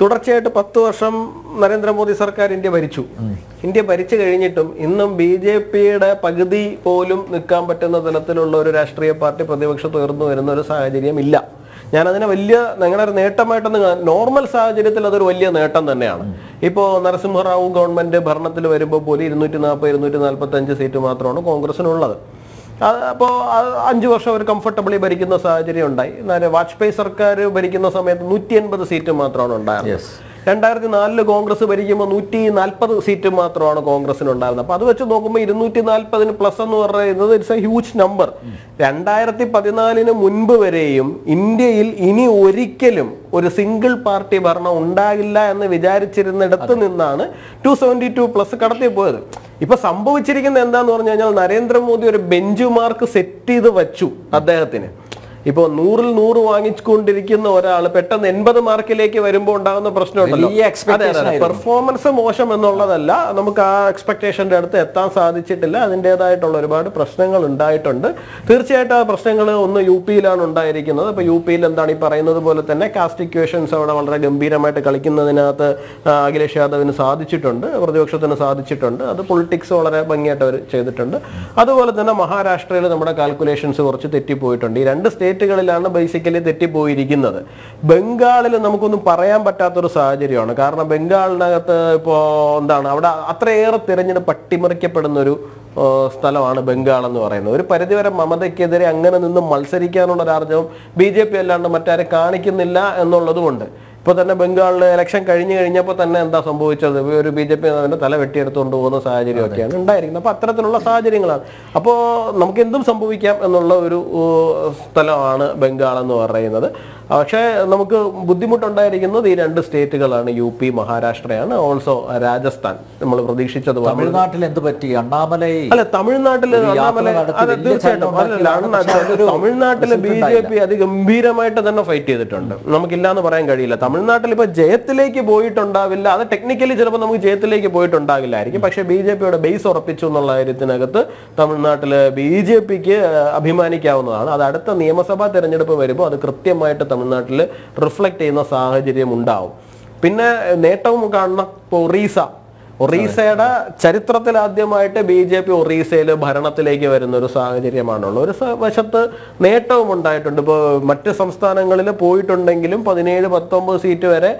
തുടർച്ചയായിട്ട് 10 വർഷം നരേന്ദ്രമോദി സർക്കാർ ഇന്ത്യ ഭരിച്ചു. ഇന്ത്യ ഭരിച്ചു കഴിഞ്ഞിട്ടും ഇന്നും BJPയുടെ പകുതി പോലും നിൽക്കാൻ പറ്റുന്ന തലത്തിലുള്ള ഒരു രാഷ്ട്രീയ പാർട്ടി പ്രതിപക്ഷത്ത് ഉയർന്നു വരുന്ന ഒരു സാഹചര്യം ഇല്ല. ഞാനതിനെ ഞങ്ങളുടെ ഒരു നേട്ടമായിട്ടൊന്ന് നോർമൽ സാഹചര്യത്തിൽ അതൊരു വലിയ നേട്ടം തന്നെയാണ്. ഇപ്പോൾ നരസിംഹറാവു ഗവൺമെന്റ് ഭരണത്തിൽ വരുമ്പോൾ പോലും 240-245 സീറ്റ് മാത്രമാണ് കോൺഗ്രസിനുള്ളത്. അപ്പോൾ 5 വർഷം അവർ കംഫർട്ടബിളി ഭരിക്കുന്ന സാഹചര്യം ഉണ്ടായി. വാജ്പേയി സർക്കാർ ഭരിക്കുന്ന സമയത്ത് 180 സീറ്റ് മാത്രമാണ് ഉണ്ടായിരുന്നത്. 2004 കോൺഗ്രസ് ഭരിക്കുമ്പോൾ 140 സീറ്റ് മാത്രമാണ് കോൺഗ്രസിനുണ്ടായിരുന്നത്. അപ്പോൾ അത് വെച്ച് നോക്കുമ്പോൾ 240 പ്ലസ് എന്ന് പറയുന്നത് ഇറ്റ്സ് എ ഹ്യൂജ് നമ്പർ. 2014 മുൻപ് വരെയും ഇന്ത്യയിൽ ഇനി ഒരിക്കലും ഒരു സിംഗിൾ പാർട്ടി ഭരണം ഉണ്ടാകില്ല എന്ന് വിചാരിച്ചിരുന്നിടത്ത് നിന്നാണ് 272 പ്ലസ് കടത്തി പോയത്. ഇപ്പൊ സംഭവിച്ചിരിക്കുന്നത് എന്താന്ന് പറഞ്ഞു കഴിഞ്ഞാൽ നരേന്ദ്രമോദി ഒരു ബെഞ്ച് മാർക്ക് സെറ്റ് ചെയ്ത് വച്ചു അദ്ദേഹത്തിന്. ഇപ്പോൾ 100-ൽ 100 വാങ്ങിച്ചുകൊണ്ടിരിക്കുന്ന ഒരാൾ പെട്ടെന്ന് 80 മാർക്കിലേക്ക് വരുമ്പോൾ ഉണ്ടാകുന്ന പ്രശ്നമുണ്ടല്ലോ. പെർഫോമൻസ് മോശം എന്നുള്ളതല്ല, നമുക്ക് ആ എക്സ്പെക്ടേഷന്റെ അടുത്ത് എത്താൻ സാധിച്ചിട്ടില്ല. അതിൻ്റെതായിട്ടുള്ള ഒരുപാട് പ്രശ്നങ്ങൾ ഉണ്ടായിട്ടുണ്ട്. തീർച്ചയായിട്ടും ആ പ്രശ്നങ്ങൾ ഒന്ന് UP-യിലാണ് ഉണ്ടായിരിക്കുന്നത്. അപ്പോൾ UP-യിൽ എന്താണ് ഈ പറയുന്നത് പോലെ തന്നെ കാസ്റ്റ് ഇക്വേഷൻസ് അവിടെ വളരെ ഗംഭീരമായിട്ട് കളിക്കുന്നതിനകത്ത് അഖിലേഷ് യാദവിന് സാധിച്ചിട്ടുണ്ട്, പ്രതിപക്ഷത്തിന് സാധിച്ചിട്ടുണ്ട്. അത് പൊളിറ്റിക്സ് വളരെ ഭംഗിയായിട്ട് അവർ ചെയ്തിട്ടുണ്ട്. അതുപോലെ തന്നെ മഹാരാഷ്ട്രയിൽ നമ്മുടെ കാൽക്കുലേഷൻസ് കുറച്ച് തെറ്റിപ്പോയിട്ടുണ്ട്. ഈ 2 സ്റ്റേറ്റുകളിലാണ് ബേസിക്കലി തെറ്റിപ്പോയിരിക്കുന്നത്. ബംഗാളിൽ നമുക്കൊന്നും പറയാൻ പറ്റാത്തൊരു സാഹചര്യമാണ്. കാരണം ബംഗാളിനകത്ത് ഇപ്പോൾ എന്താണ് അവിടെ അത്രയേറെ തിരഞ്ഞെടുപ്പ് അട്ടിമറിക്കപ്പെടുന്നൊരു സ്ഥലമാണ് ബംഗാൾ എന്ന് പറയുന്നത്. ഒരു പരിധിവരെ മമതയ്ക്കെതിരെ അങ്ങനെ നിന്ന് മത്സരിക്കാനുള്ള ഒരു ആർജവം BJP അല്ലാണ്ട് മറ്റാരും കാണിക്കുന്നില്ല എന്നുള്ളതുകൊണ്ട് ഇപ്പോൾ തന്നെ ബംഗാളിൽ ഇലക്ഷൻ കഴിഞ്ഞപ്പോൾ തന്നെ എന്താ സംഭവിച്ചത്? ഒരു BJP അതിൻ്റെ തല വെട്ടിയെടുത്തുകൊണ്ട് പോകുന്ന സാഹചര്യമൊക്കെയാണ് ഉണ്ടായിരിക്കുന്നത്. അപ്പോൾ അത്തരത്തിലുള്ള സാഹചര്യങ്ങളാണ്. അപ്പോൾ നമുക്ക് എന്തും സംഭവിക്കാം എന്നുള്ള ഒരു സ്ഥലമാണ് ബംഗാൾ എന്ന് പറയുന്നത്. പക്ഷേ നമുക്ക് ബുദ്ധിമുട്ടുണ്ടായിരിക്കുന്നത് ഈ 2 സ്റ്റേറ്റുകളാണ്, UP, മഹാരാഷ്ട്രയാണ്. ഓൾസോ രാജസ്ഥാൻ നമ്മൾ പ്രതീക്ഷിച്ചത്. തമിഴ്നാട്ടിൽ എന്ത് പറ്റി? അണ്ണാമലൈ അല്ല, തമിഴ്നാട്ടിൽ തീർച്ചയായിട്ടും തമിഴ്നാട്ടിൽ BJP അതിഗംഭീരമായിട്ട് തന്നെ ഫൈറ്റ് ചെയ്തിട്ടുണ്ട്. നമുക്കില്ലാന്ന് പറയാൻ കഴിയില്ല. തമിഴ്നാട്ടിൽ ഇപ്പൊ ജയത്തിലേക്ക് പോയിട്ടുണ്ടാവില്ല, അത് ടെക്നിക്കലി ചിലപ്പോൾ നമുക്ക് ജയത്തിലേക്ക് പോയിട്ടുണ്ടാകില്ലായിരിക്കും. പക്ഷെ BJPയുടെ ബേസ് ഉറപ്പിച്ചു എന്നുള്ള കാര്യത്തിനകത്ത് തമിഴ്നാട്ടില് BJPക്ക് അഭിമാനിക്കാവുന്നതാണ്. അത് അടുത്ത നിയമസഭാ തെരഞ്ഞെടുപ്പ് വരുമ്പോൾ അത് കൃത്യമായിട്ട് തമിഴ്നാട്ടിൽ റിഫ്ലക്ട് ചെയ്യുന്ന സാഹചര്യം ഉണ്ടാവും. പിന്നെ നേട്ടവും കാണണം. ഇപ്പോൾ ഒറീസയുടെ ചരിത്രത്തിൽ ആദ്യമായിട്ട് BJP ഒറീസയിൽ ഭരണത്തിലേക്ക് വരുന്ന ഒരു സാഹചര്യമാണുള്ളത്. ഒരു വശത്ത് നേട്ടവും ഉണ്ടായിട്ടുണ്ട്. ഇപ്പോൾ മറ്റ് സംസ്ഥാനങ്ങളിൽ പോയിട്ടുണ്ടെങ്കിലും 17-19 സീറ്റ് വരെ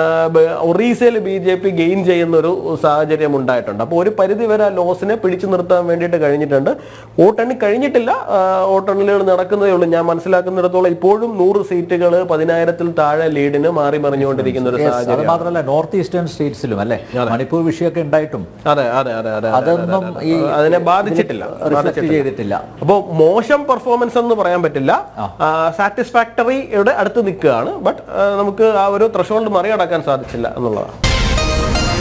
ഒറീസയിൽ BJP ഗെയിൻ ചെയ്യുന്നൊരു സാഹചര്യം ഉണ്ടായിട്ടുണ്ട്. അപ്പോൾ ഒരു പരിധി വരെ ആ ലോസിനെ പിടിച്ചു നിർത്താൻ വേണ്ടിയിട്ട് കഴിഞ്ഞിട്ടുണ്ട്. വോട്ടെണ്ണി കഴിഞ്ഞിട്ടില്ല, വോട്ടെണ്ണലുകൾ നടക്കുന്നതേ ഉള്ളൂ. ഞാൻ മനസ്സിലാക്കുന്നിടത്തോളം ഇപ്പോഴും 100 സീറ്റുകൾ 10,000-ൽ താഴെ ലീഡിന് മാറി മറിഞ്ഞുകൊണ്ടിരിക്കുന്ന ഒരു സാഹചര്യം. മാത്രമല്ല നോർത്ത് ഈസ്റ്റേൺ സ്റ്റേറ്റ്സിലും അല്ലെ മണിപ്പൂർ വിഷയം ഉണ്ടായിട്ടും അതൊന്നും അതിനെ ബാധിച്ചിട്ടില്ല. അപ്പോൾ മോശം പെർഫോമൻസ് എന്ന് പറയാൻ പറ്റില്ല, സാറ്റിസ്ഫാക്ടറിയുടെ അടുത്ത് നിൽക്കുകയാണ്. ബട്ട് നമുക്ക് ആ ഒരു ത്രെഷോൾഡ് മറികടക്കാൻ സാധിച്ചില്ല എന്നുള്ളതാണ്.